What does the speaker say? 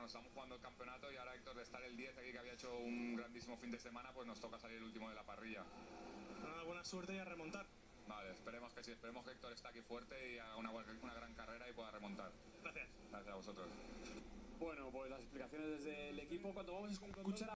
nos estamos jugando el campeonato y ahora Héctor, de estar el 10 aquí, que había hecho un grandísimo fin de semana, pues nos toca salir el último de la parrilla. Buena suerte y a remontar. Vale, esperemos que sí, esperemos que Héctor esté aquí fuerte y haga una gran carrera y pueda remontar. Gracias. Gracias a vosotros. Bueno, pues las explicaciones desde el equipo. Cuando vamos a escuchar